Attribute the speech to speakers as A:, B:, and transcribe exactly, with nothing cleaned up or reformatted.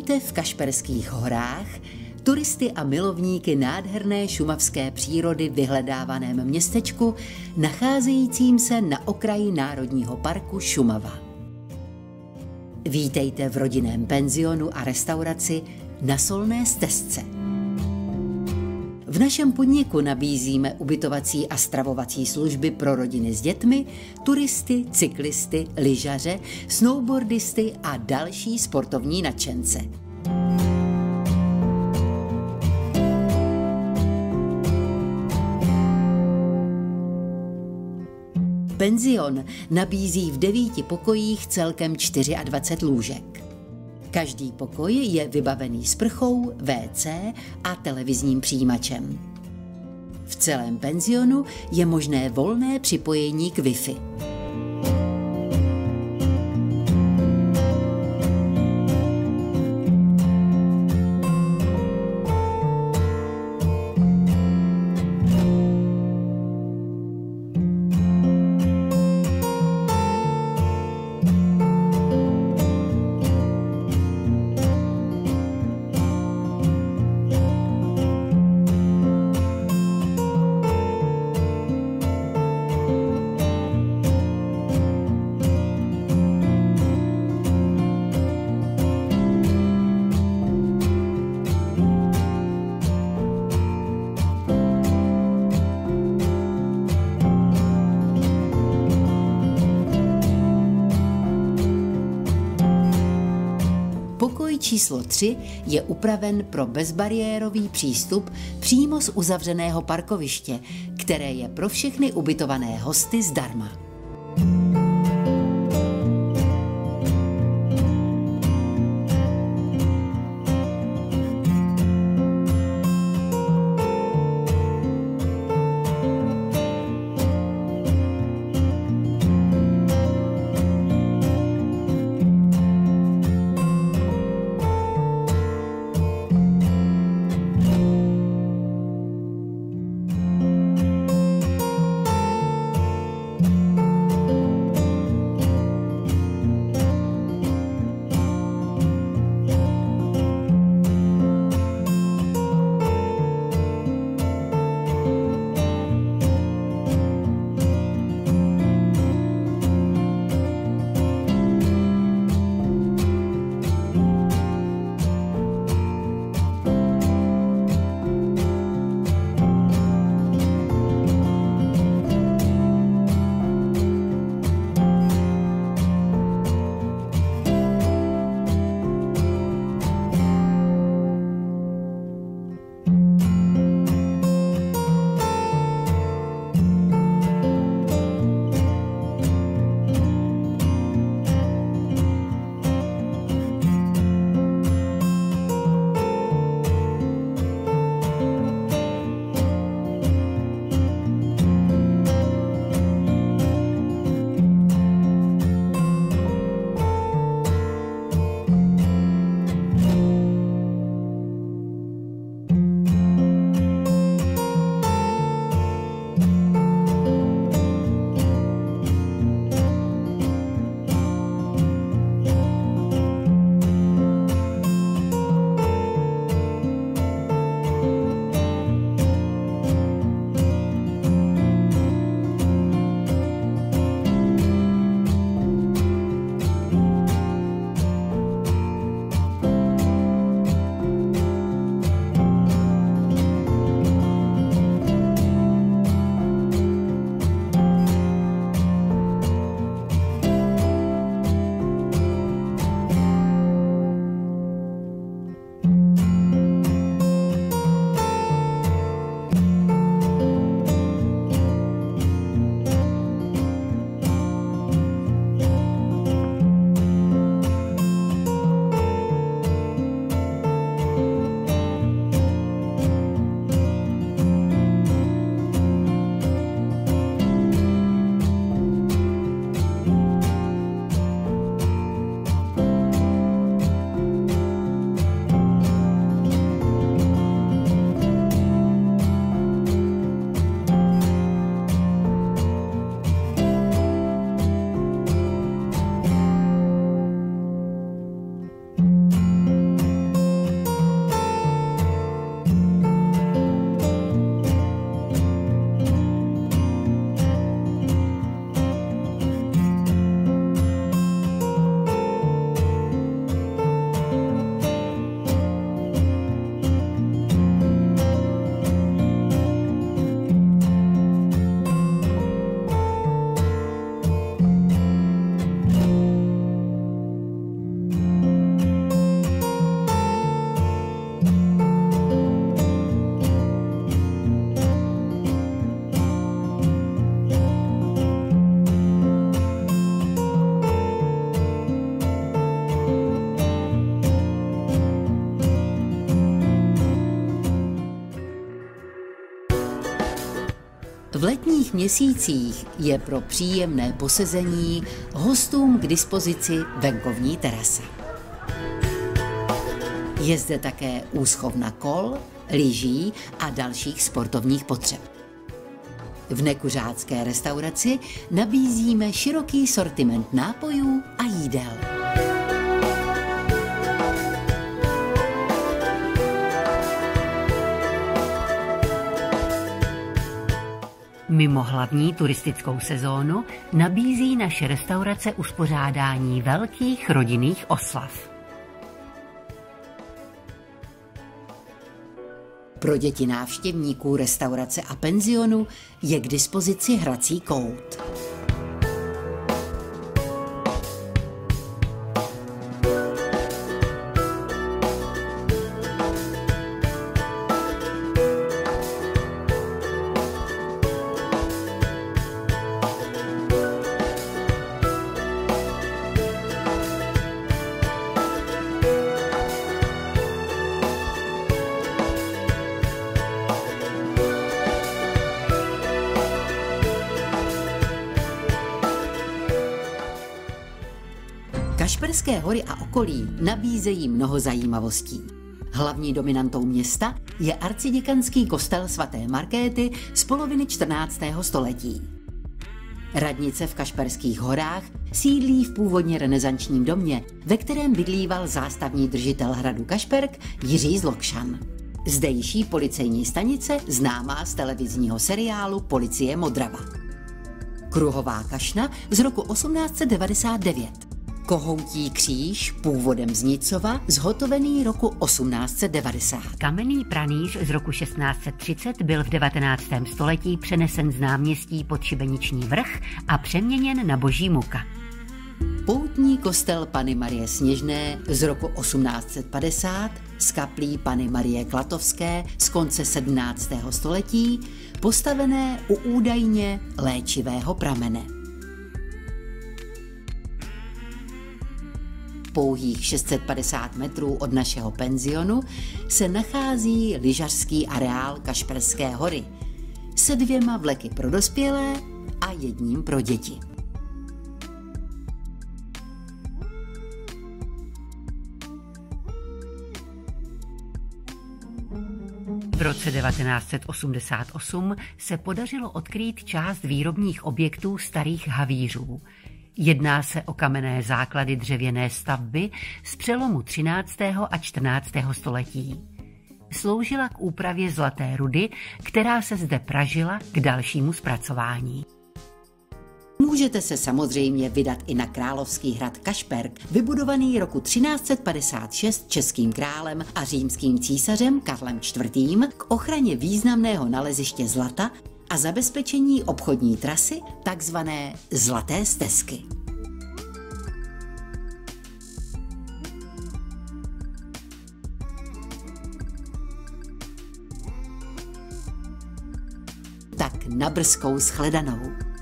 A: Vítejte v Kašperských horách, turisty a milovníky nádherné šumavské přírody vyhledávaném městečku, nacházejícím se na okraji Národního parku Šumava. Vítejte v rodinném penzionu a restauraci Na Solné stezce. V našem podniku nabízíme ubytovací a stravovací služby pro rodiny s dětmi, turisty, cyklisty, lyžaře, snowboardisty a další sportovní nadšence. Penzion nabízí v devíti pokojích celkem dvacet čtyři lůžek. Každý pokoj je vybavený sprchou, vé cé a televizním přijímačem. V celém penzionu je možné volné připojení k Wi-Fi. Pokoj číslo tři je upraven pro bezbariérový přístup přímo z uzavřeného parkoviště, které je pro všechny ubytované hosty zdarma. letních měsících je pro příjemné posezení hostům k dispozici venkovní terasa. Je zde také úschovna kol, lyží a dalších sportovních potřeb. V nekuřácké restauraci nabízíme široký sortiment nápojů a jídel. Mimo hlavní turistickou sezónu nabízí naše restaurace uspořádání velkých rodinných oslav. Pro děti návštěvníků restaurace a penzionu je k dispozici hrací kout. Kašperské hory a okolí nabízejí mnoho zajímavostí. Hlavní dominantou města je arciděkanský kostel svaté Markéty z poloviny čtrnáctého století. Radnice v Kašperských horách sídlí v původně renesančním domě, ve kterém bydlíval zástavní držitel hradu Kašperk Jiří z Lokšan. Zdejší policejní stanice známá z televizního seriálu Policie Modrava. Kruhová kašna z roku osmnáct set devadesát devět. Kohoutí kříž, původem z Nicova, zhotovený roku osmnáct set devadesát. Kamenný pranýř z roku šestnáct set třicet byl v devatenáctém století přenesen z náměstí pod Šibeniční vrch a přeměněn na boží muka. Poutní kostel Panny Marie Sněžné z roku osmnáct set padesát z kaplí Panny Marie Klatovské z konce sedmnáctého století, postavené u údajně léčivého pramene. Pouhých šest set padesát metrů od našeho penzionu se nachází lyžařský areál Kašperské hory se dvěma vleky pro dospělé a jedním pro děti. V roce devatenáct set osmdesát osm se podařilo odkrýt část výrobních objektů starých havířů. Jedná se o kamenné základy dřevěné stavby z přelomu třináctého a čtrnáctého století. Sloužila k úpravě zlaté rudy, která se zde pražila k dalšímu zpracování. Můžete se samozřejmě vydat i na královský hrad Kašperk, vybudovaný roku třináct set padesát šest českým králem a římským císařem Karlem čtvrtým k ochraně významného naleziště zlata a zabezpečení obchodní trasy, takzvané Zlaté stezky. Tak na brzkou shledanou.